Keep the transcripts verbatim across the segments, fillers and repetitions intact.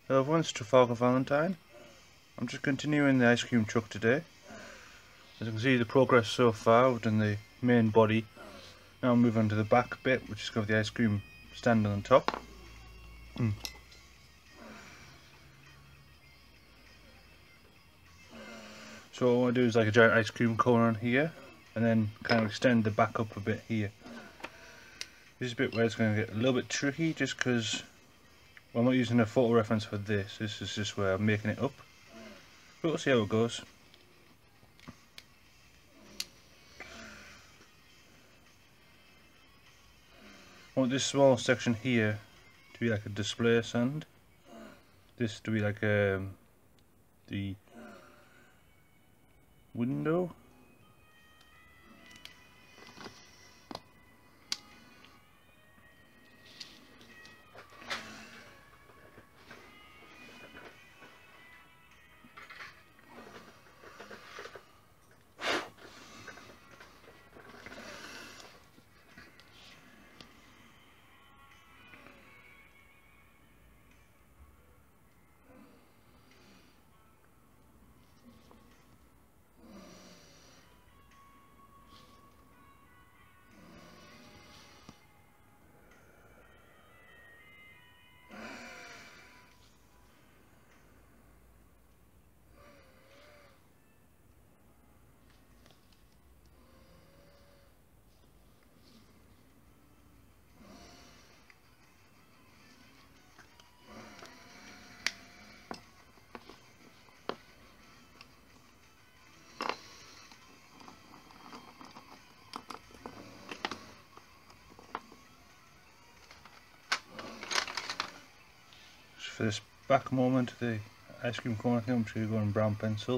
Hello everyone, it's Trafalgar Valentine. I'm just continuing the ice cream truck today. As you can see the progress so far, we've done the main body. Now I'll move on to the back bit, which has got the ice cream stand on top. Mm. So what I want to do is like a giant ice cream cone on here, and then kind of extend the back up a bit here. This is a bit where it's going to get a little bit tricky, just because well, I'm not using a photo reference for this. This is just where I'm making it up. But we'll see how it goes. I want this small section here to be like a display stand. This to be like um, the window. For this back moment, the ice cream cone, I think I'm just going to go in brown pencil.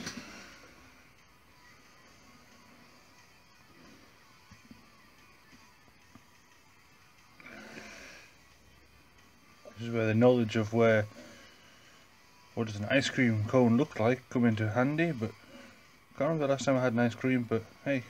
This is where the knowledge of where what does an ice cream cone look like come into handy, but I can't remember the last time I had an ice cream, but hey.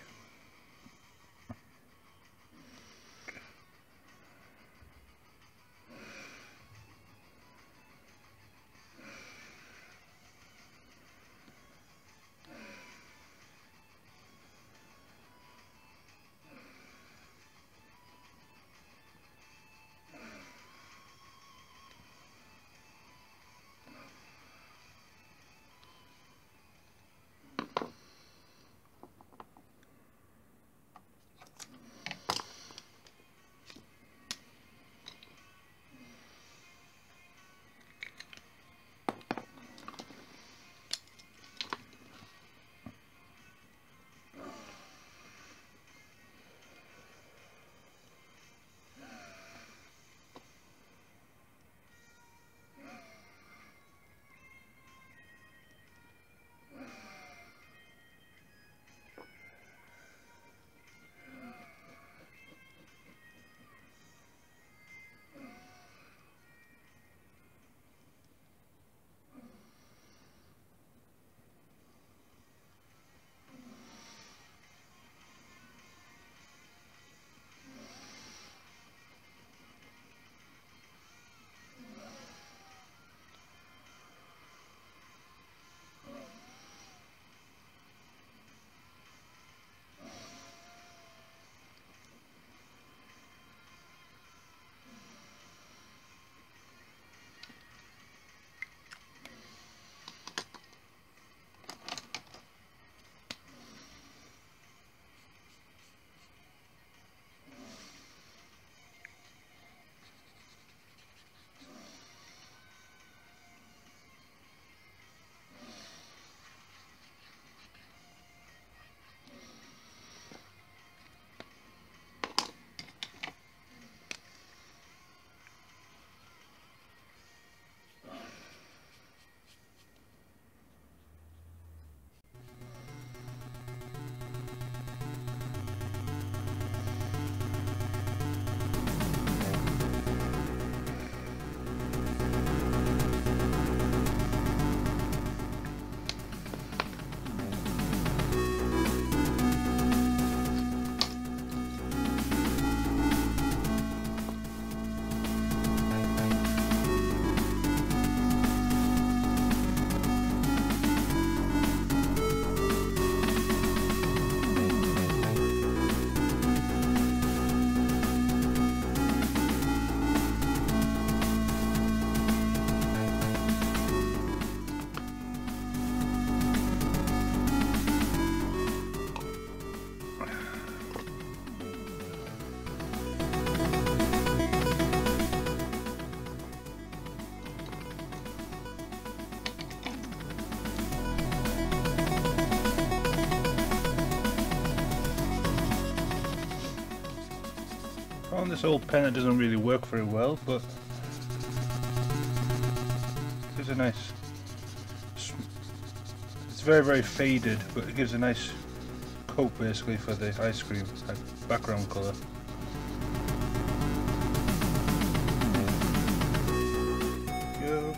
On this old pen it doesn't really work very well, but it's a nice, it's very very faded, but it gives a nice coat basically for the ice cream, like background colour. Go.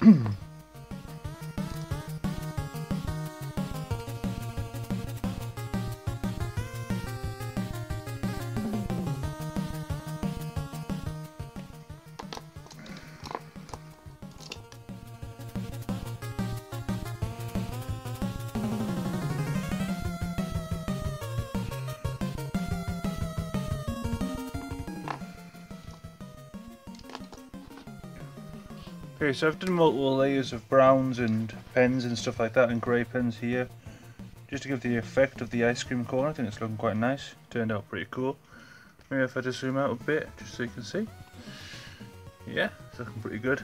Okay, so I've done multiple layers of browns and pens and stuff like that, and grey pens here, just to give the effect of the ice cream cone. I think it's looking quite nice. Turned out pretty cool. Maybe if I just zoom out a bit, just so you can see. Yeah, it's looking pretty good.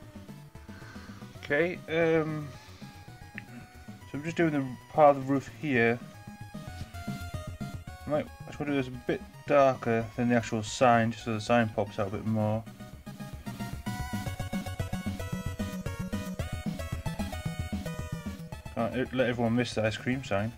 Okay, um, so I'm just doing the part of the roof here. I might, I just want to do this a bit darker than the actual sign, just so the sign pops out a bit more. Can't let everyone miss the ice cream sign.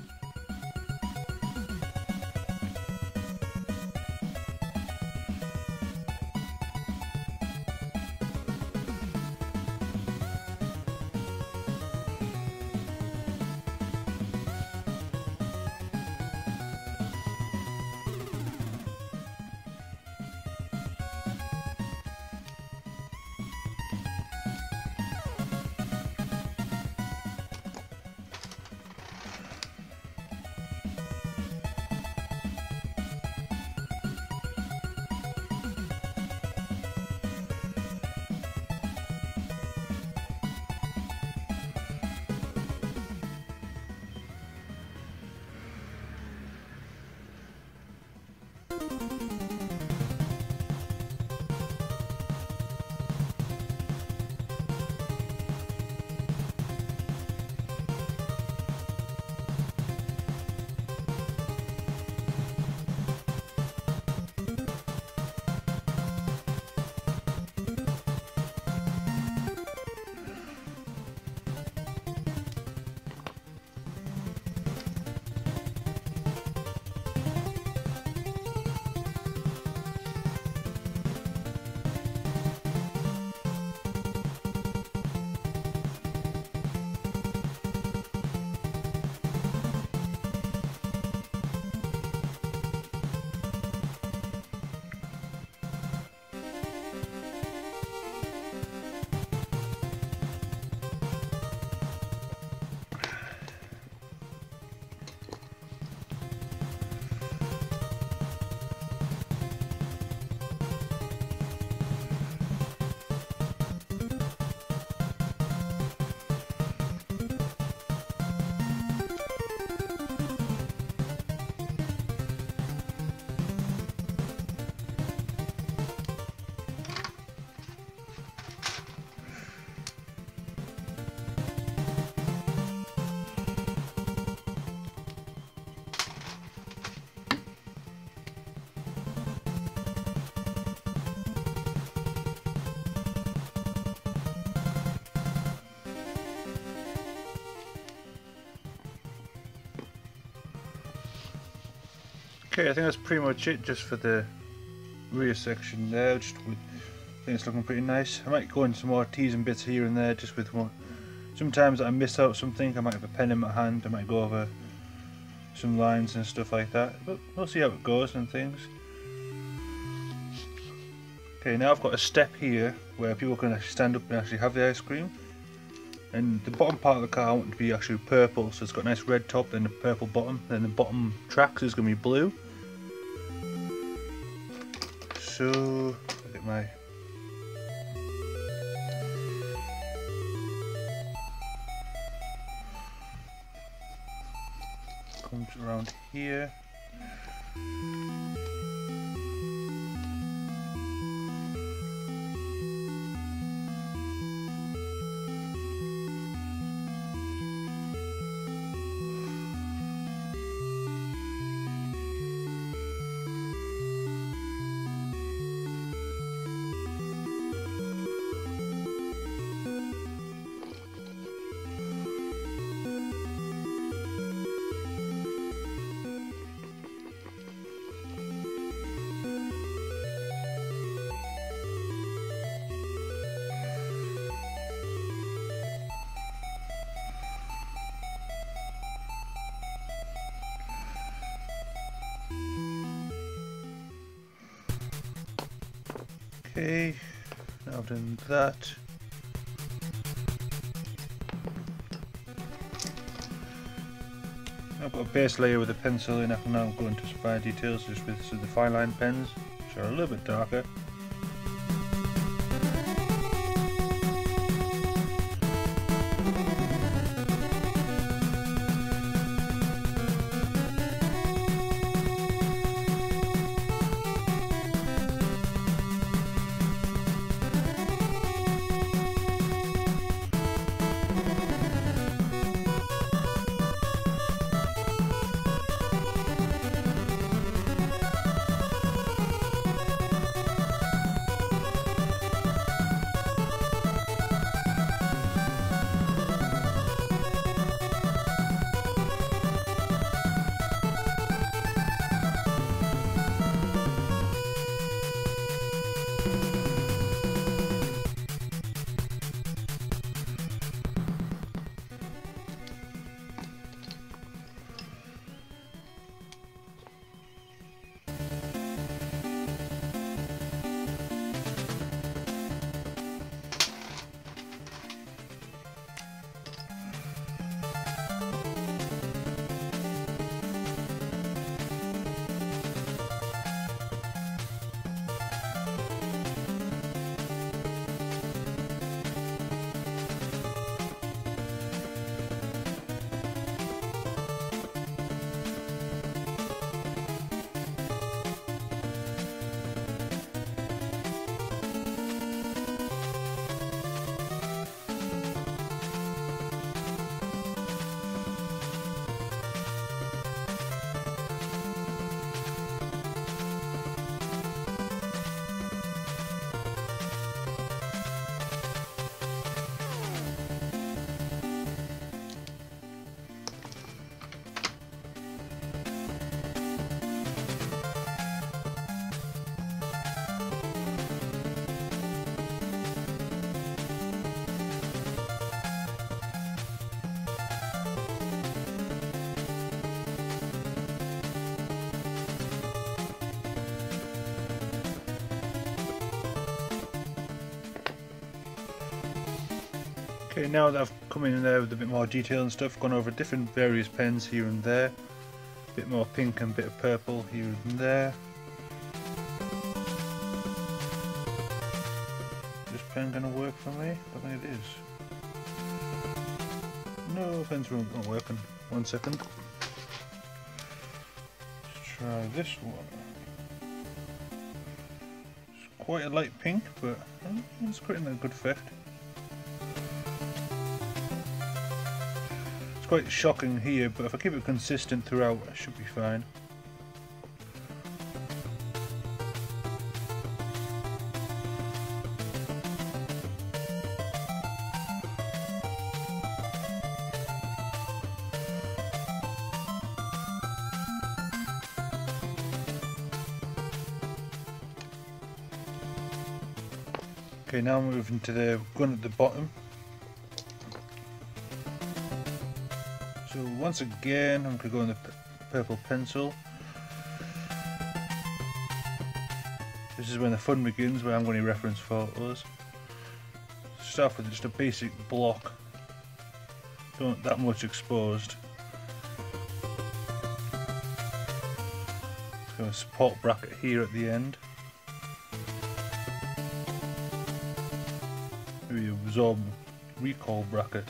Okay, I think that's pretty much it just for the rear section there. Just with, I think it's looking pretty nice. I might go in some more teasing bits here and there just with one. Sometimes I miss out something, I might have a pen in my hand, I might go over some lines and stuff like that. But we'll see how it goes and things. Okay, now I've got a step here where people can actually stand up and actually have the ice cream. And the bottom part of the car I want it to be actually purple, so it's got a nice red top, then a purple bottom, then the bottom tracks is going to be blue. So, look at my... comes around here. Okay, now I've done that. I've got a base layer with a pencil in. I can now go into some fine details just with some of the fine line pens, which are a little bit darker. Okay, now that I've come in there with a bit more detail and stuff, gone over different various pens here and there, a bit more pink and a bit of purple here and there. Is this pen going to work for me? I think it is. No, pen's not working. One second. Let's try this one. It's quite a light pink, but it's creating a good effect. Quite shocking here, but if I keep it consistent throughout, I should be fine. Okay, now I'm moving to the gun at the bottom. So once again, I'm going to go in the purple pencil. This is when the fun begins, where I'm going to reference photos. Start with just a basic block, don't that much exposed. Got a support bracket here at the end. Maybe a absorb recoil bracket.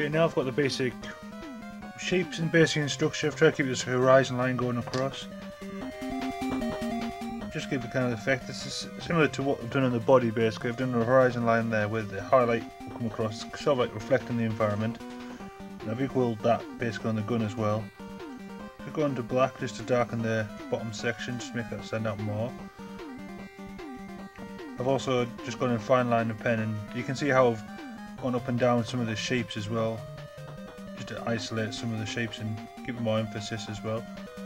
Okay, now I've got the basic shapes and basic structure. I've tried to keep this horizon line going across. Just give the kind of effect. This is similar to what I've done on the body basically. I've done a horizon line there where the highlight will come across, sort of like reflecting the environment. And I've equalled that basically on the gun as well. If we go into black just to darken the bottom section, just to make that stand out more. I've also just gone in fine line and pen, and you can see how I've gone up and down some of the shapes as well, just to isolate some of the shapes and give it more emphasis as well.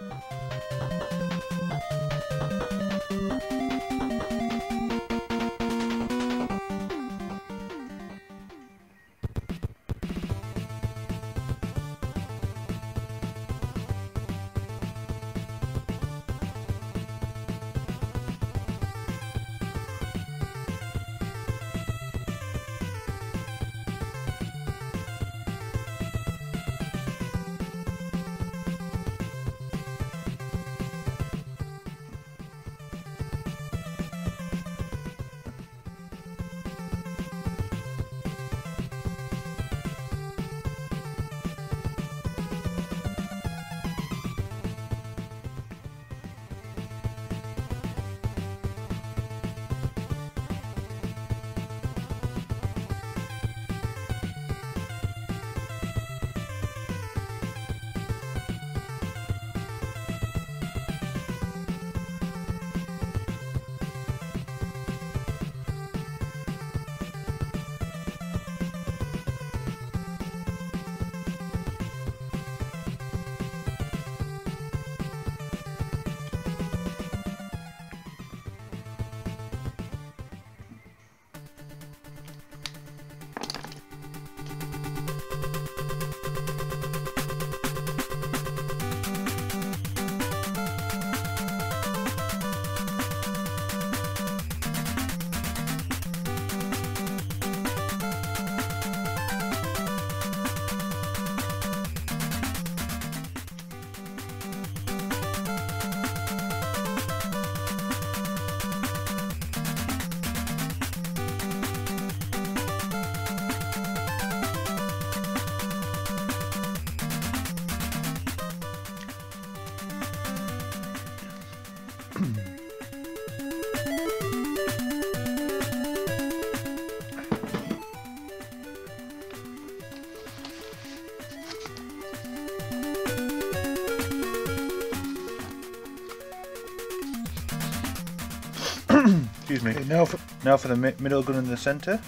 Excuse me. Okay, now for now for the mi middle gun in the centre.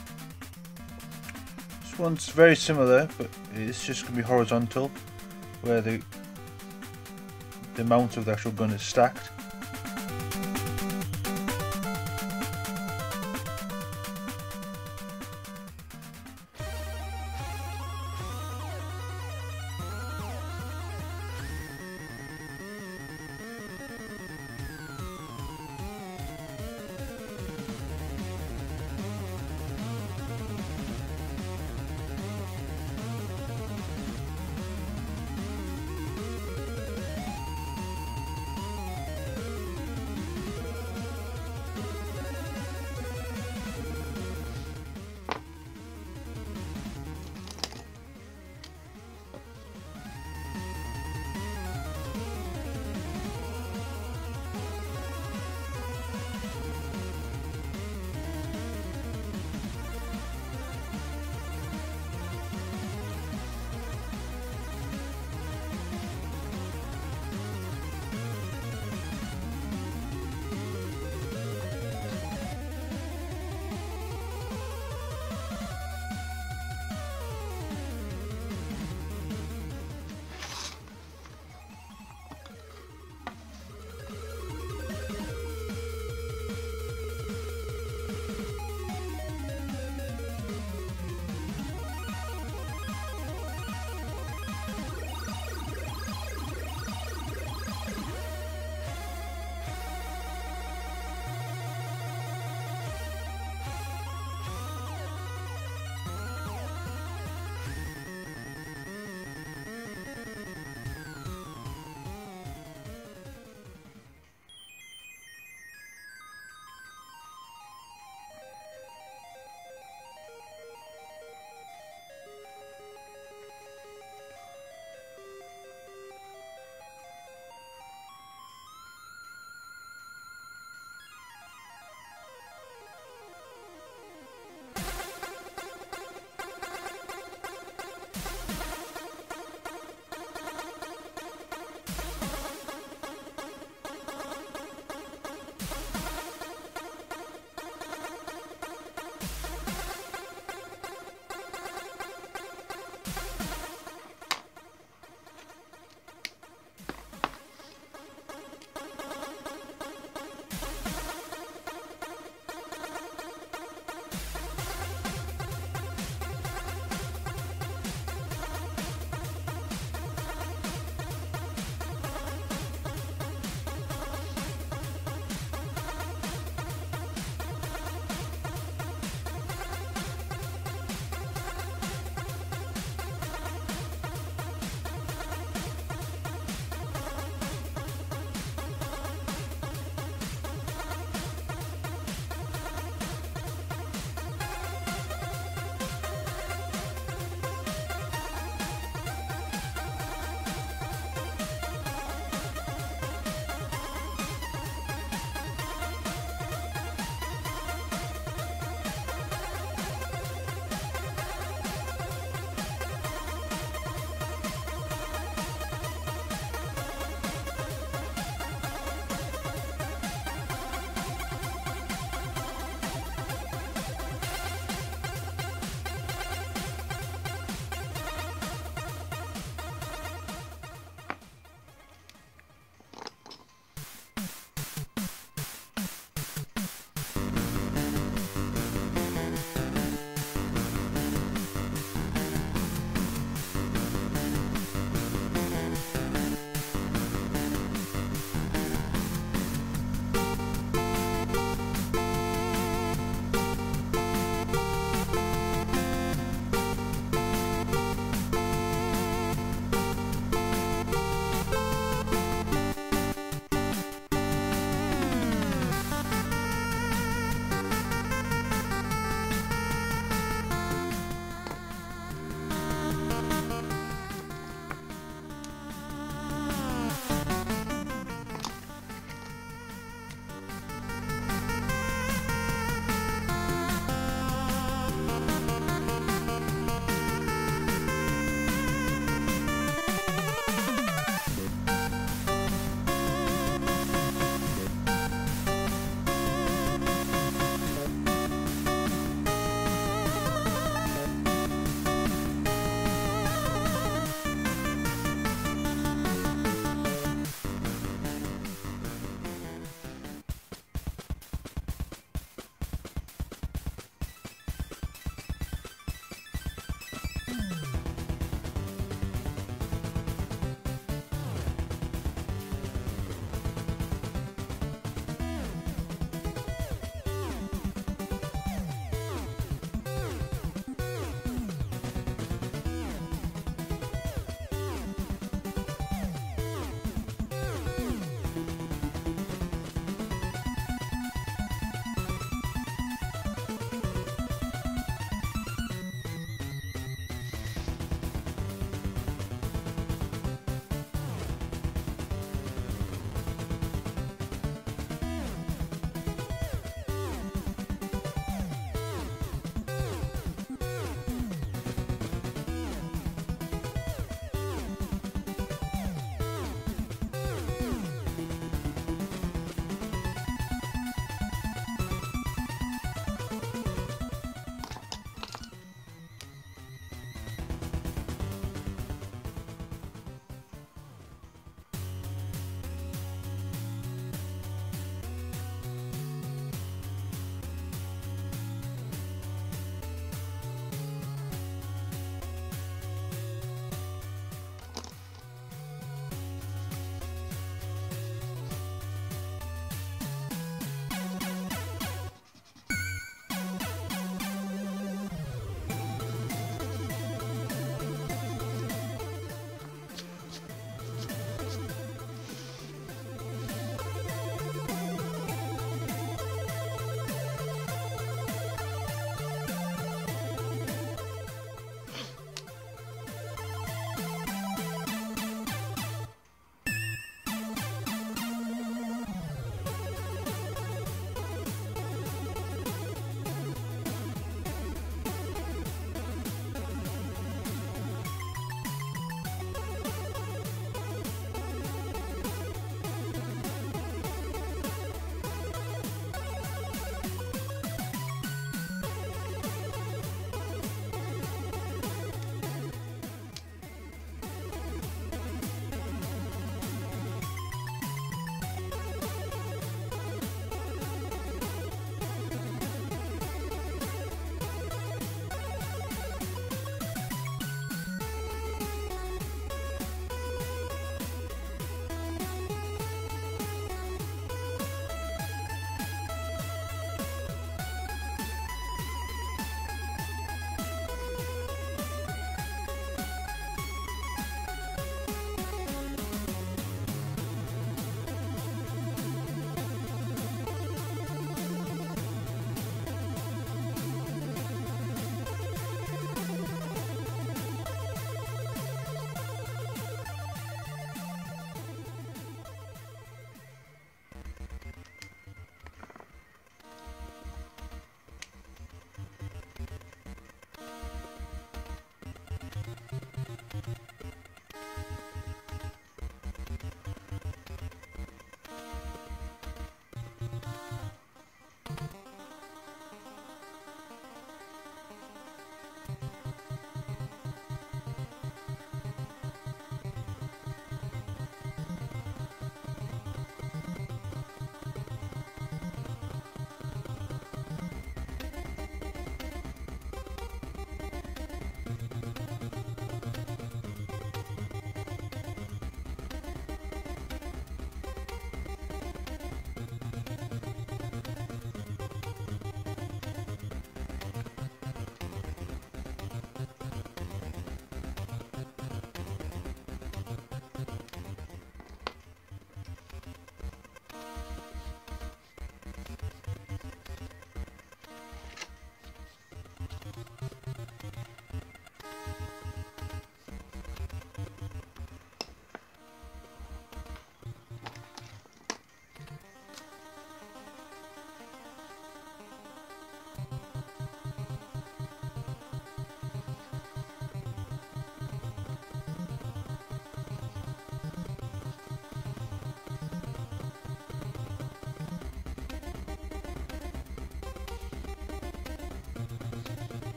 This one's very similar, but it's just going to be horizontal, where the the mount of the actual gun is stacked.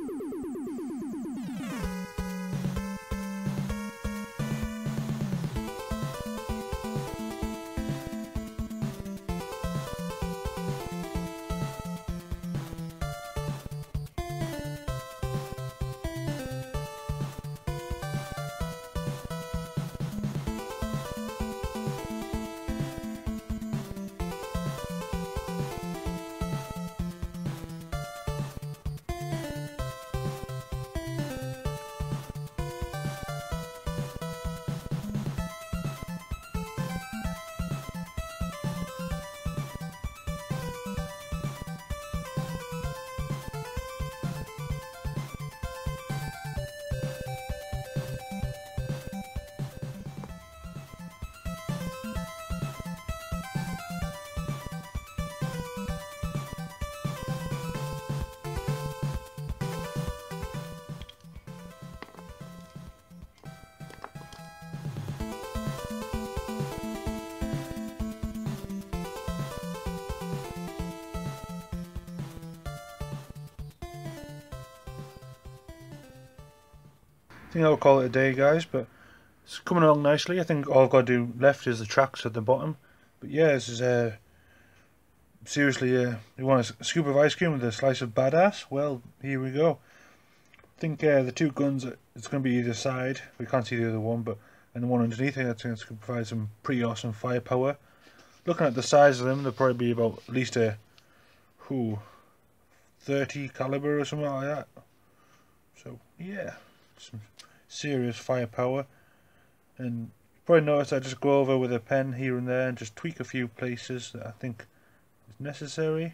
I think I'll call it a day, guys, but it's coming along nicely. I think all I've got to do left is the tracks at the bottom. But yeah, this is uh, seriously, uh, you want a scoop of ice cream with a slice of badass? Well, here we go. I think uh, the two guns, it's going to be either side. We can't see the other one, but and the one underneath, I think it's going to provide some pretty awesome firepower. Looking at the size of them, they'll probably be about at least a who, thirty caliber or something like that. So yeah, some serious firepower. And you probably notice I just go over with a pen here and there and just tweak a few places that I think is necessary.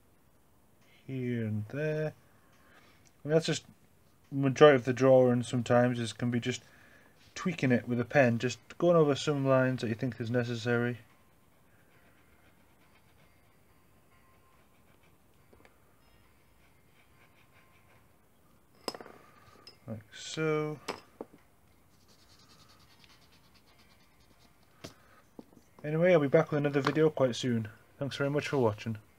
Here and there. And that's just majority of the drawing. Sometimes is can be just tweaking it with a pen, just going over some lines that you think is necessary. Like so. Anyway, I'll be back with another video quite soon. Thanks very much for watching.